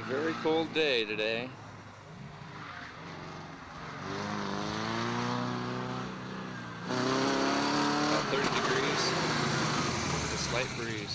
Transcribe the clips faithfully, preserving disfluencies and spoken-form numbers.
a very cold day today. About thirty degrees with a slight breeze.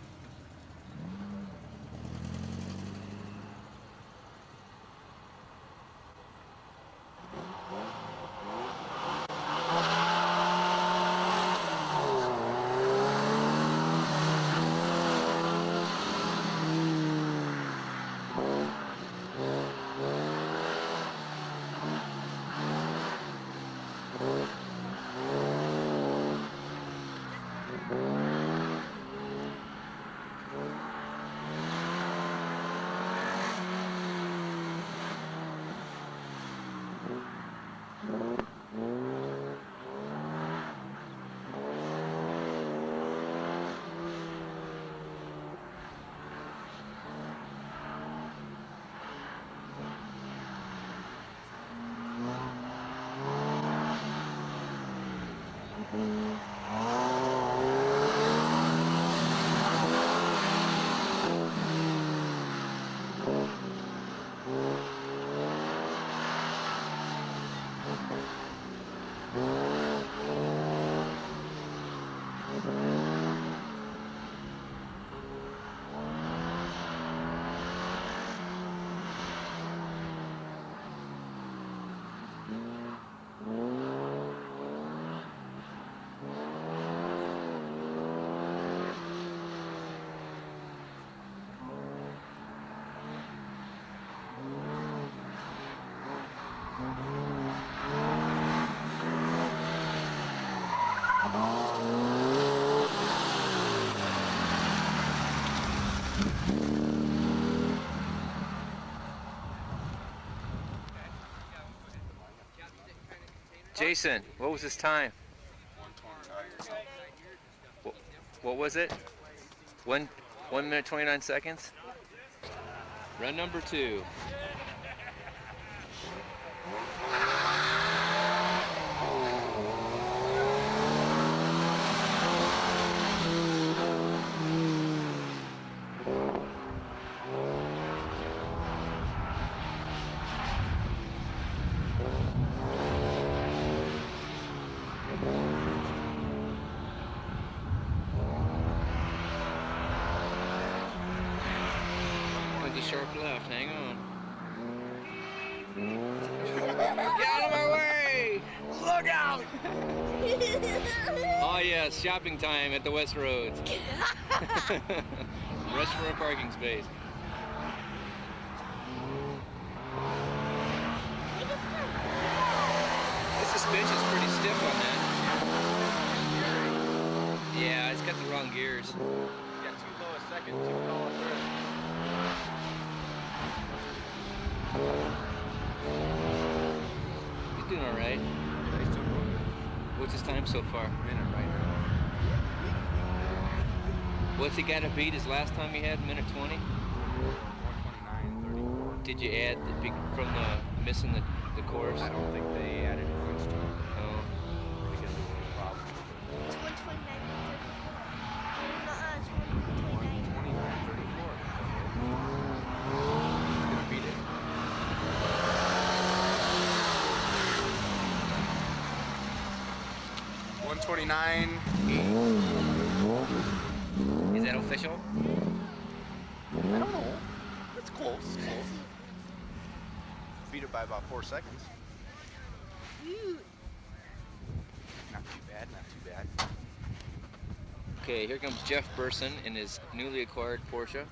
Jason, what was his time? What, what was it? One, one minute twenty-nine seconds. Run number two. Sharp left, hang on. Get out of my way! Look out! Oh yes, shopping time at the West Roads. Rush for a parking space. The suspension's pretty stiff on that. Yeah, it's got the wrong gears. You got too low a second, too low a third. He's doing all right. Yeah, he's doing good. What's his time so far? Minute right now. What's he got to beat his last time he had? Minute twenty? one twenty-nine thirty-four. Did you add the big from the missing the, the course? I don't think they added points to it. Oh. Because of the problem. It's one twenty-nine thirty-four. No, uh, it's one twenty-nine thirty-four. He's gonna beat it. one twenty-nine. Is that official? I don't know. It's close. It's close. Beat it by about four seconds. Not too bad, not too bad. Okay, here comes Jeff Burson in his newly acquired Porsche.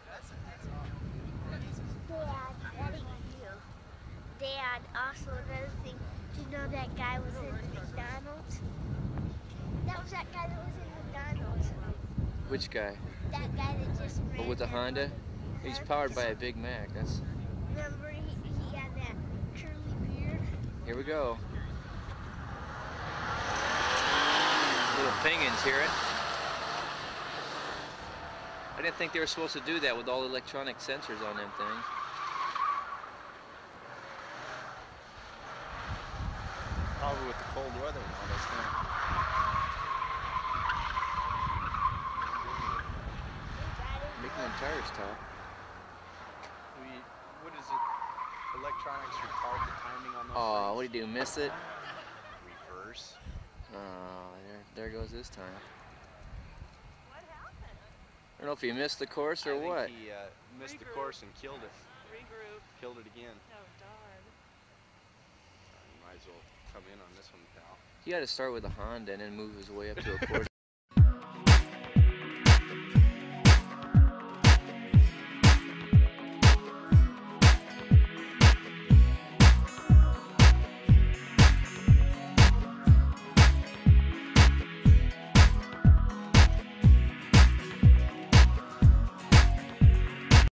Dad, what did you? Dad, also another thing, do you know that guy was in McDonald's? That was that guy that was in McDonald's. Which guy? That guy that just ran. Oh, with the Honda? He's powered by a Big Mac. That's. Remember, he, he had that curly beard? Here we go. Little pingings, hear it? I didn't think they were supposed to do that with all the electronic sensors on them things. Probably with the cold weather and all this thing. Making them tires top. We electronics retard the timing on those. Oh, what did you do? Miss it? Reverse. Oh, there, there goes this time. I don't know if he missed the course or I think what. he uh, missed Regroup. the course and killed it. Regroup. Killed it again. Oh, darn. You might as well come in on this one, pal. He had to start with a Honda and then move his way up to a Porsche.